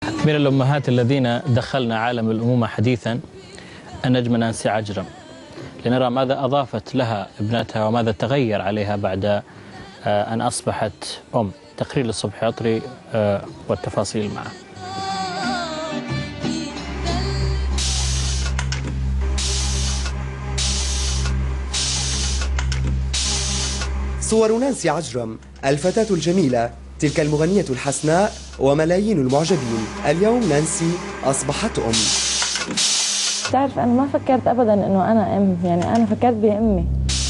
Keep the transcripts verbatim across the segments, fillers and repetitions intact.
من الأمهات الذين دخلنا عالم الأمومة حديثا النجمة نانسي عجرم، لنرى ماذا أضافت لها ابنتها وماذا تغير عليها بعد أن أصبحت أم. تقرير للصبح عطري والتفاصيل معه. صور نانسي عجرم الفتاة الجميلة، تلك المغنية الحسناء وملايين المعجبين. اليوم نانسي أصبحت أم. تعرف أنا ما فكرت أبداً إنه أنا أم، يعني أنا فكرت بأمي.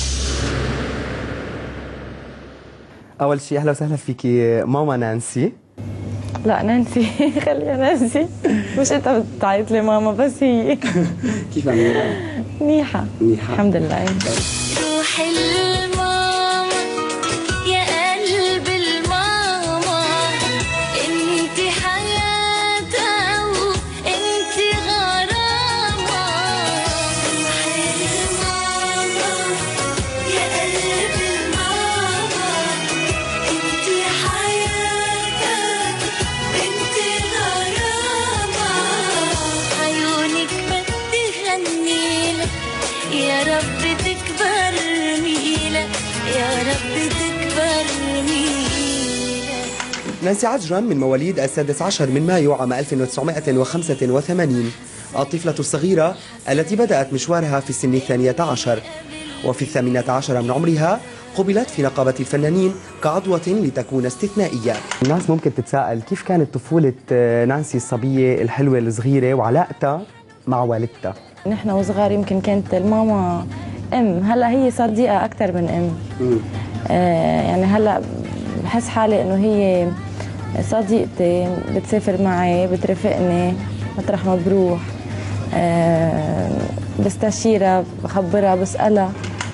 أول شيء أهلا وسهلا فيكي ماما نانسي. لا نانسي خليها نانسي، مش أنت بتعيط لي ماما بس هي. كيف عملتها؟ منيحة منيحة الحمد لله. روحي الماما يا قلب الماما، انت حياتها وانت غرامة. روحي الماما يا قلب الماما، انت حياتها وانت غرامة. عيونك بدي غنيلك يا رب تكبر ميلة، يا رب تكبر ميلة. نانسي عجرم من مواليد السادس عشر من مايو عام ألف وتسعمائة وخمسة وثمانين، الطفلة الصغيرة التي بدأت مشوارها في سن الثانية عشر، وفي الثامنة عشر من عمرها قبلت في نقابة الفنانين كعضوة لتكون استثنائية. الناس ممكن تتساءل كيف كانت طفولة نانسي الصبية الحلوة الصغيرة وعلاقتها مع والدتها؟ نحن وصغار يمكن كانت الماما أم، هلا هي صديقة أكثر من أم. آه يعني هلا بحس حالي إنه هي صديقتي، بتسافر معي، بترافقني مطرح ما بروح، آه بستشيرها، بخبرها، بسألها.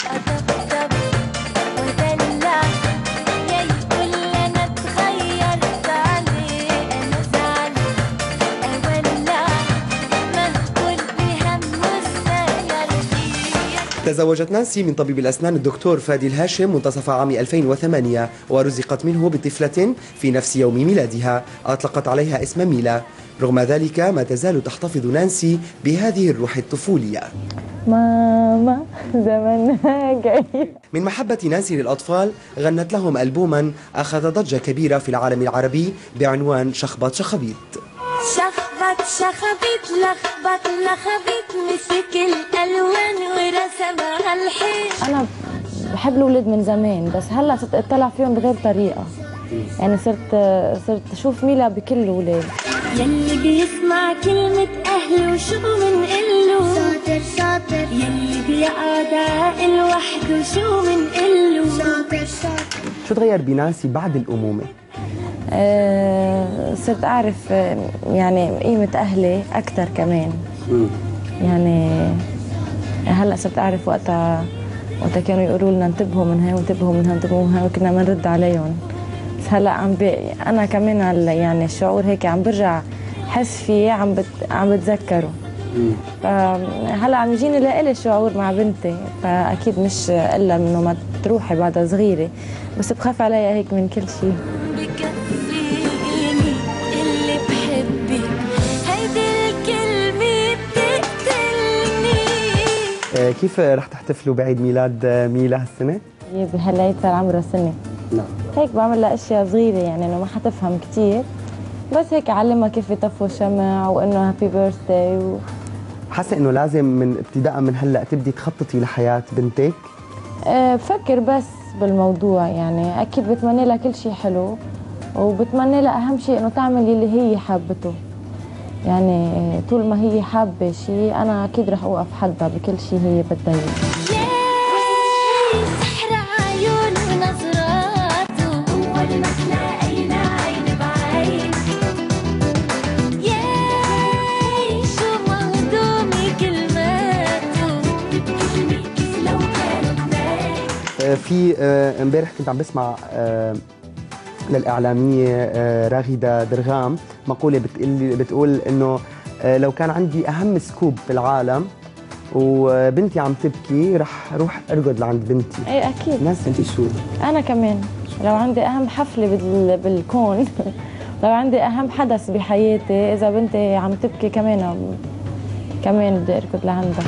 تزوجت نانسي من طبيب الأسنان الدكتور فادي الهاشم منتصف عام ألفين وثمانية، ورزقت منه بطفلة في نفس يوم ميلادها أطلقت عليها اسم ميلا. رغم ذلك ما تزال تحتفظ نانسي بهذه الروح الطفولية. ماما زمنها جاي. من محبة نانسي للأطفال غنت لهم ألبوما أخذ ضجة كبيرة في العالم العربي بعنوان شخبط شخبيط. شخبط شخبيط لخبط لخبيط، مسك الألوان ورسمها الحيط. أنا بحب الأولاد من زمان، بس هلا صرت أطلع فيهم بغير طريقة، يعني صرت صرت أشوف ميلا بكل الأولاد. يلي بيسمع كلمة أهله شو منقله، شاطر شاطر. يلي بيقعد عاقل وحده شو منقله، شاطر شاطر. شو تغير بنانسي بعد الأمومة؟ أه صرت أعرف يعني قيمة أهلي أكثر كمان. م. يعني هلا صرت أعرف وقتها وقتها كانوا يقولوا لنا انتبهوا من هاي وانتبهوا من هاي وانتبهوا من هاي، وكنا بنرد عليهم. بس هلا عم بي أنا كمان يعني الشعور هيك عم برجع حس فيه، عم بت عم بتذكره. فهلا عم يجيني لإلي شعور مع بنتي، فأكيد مش إلا إنه ما تروحي بعدها صغيرة، بس بخاف عليها هيك من كل شيء. كيف رح تحتفلوا بعيد ميلاد ميلا هالسنة؟ هي بهالعيد صار عمرها سنة. نعم. هيك بعمل لها اشياء صغيرة، يعني انه ما حتفهم كثير، بس هيك اعلمها كيف يطفوا شمع وانه هابي بيرثداي و... حاسة انه لازم من ابتداء من هلا تبدي تخططي لحياة بنتك؟ أه بفكر بس بالموضوع، يعني اكيد بتمنى لها كل شيء حلو، وبتمنى لها اهم شيء انه تعمل اللي هي حابته. يعني طول ما هي حابة شيء أنا أكيد رح أوقف حدها بكل شيء هي بدها إياه. سحر عيون ونظراته، أول ما تلاقينا عين بعين. ياي شو مهضومي كلماته، بتقولني كيف لو كانوا اثنين. في امبارح كنت عم بسمع للإعلامية راغدة درغام مقولة بتقول بتقول إنه لو كان عندي أهم سكوب في العالم وبنتي عم تبكي رح أروح أرقد لعند بنتي. إيه أكيد. ناس أنت شو؟ أنا كمان لو عندي أهم حفلة بالكون طبعا عندي اهم حدث بحياتي، اذا بنتي عم تبكي كمان كمان بدي اركض لعندها.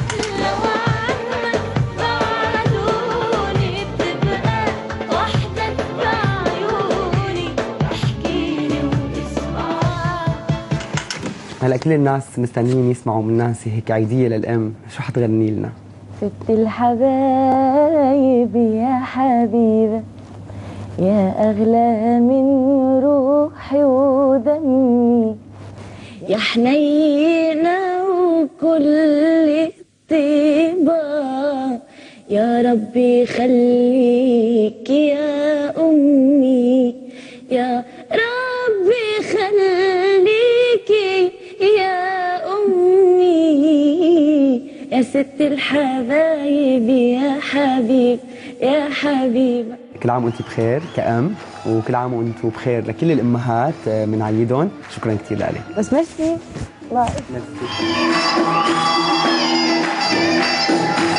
هلا كل الناس مستنيين يسمعوا من نانسي هيك عيدية للأم، شو حتغني لنا؟ ست الحبايب يا حبيبة يا أغلى من روحي ودمي، يا حنينة وكل طيبة، يا ربي خليك يا أمي، يا ربي خليكي يا أمي، يا ست الحبايب يا حبيب يا حبيبة. كل عام وانت بخير كأم، وكل عام وانتم بخير لكل الأمهات من عيدهم. شكرا كثير لك. بس ميرسي. باي. ميرسي.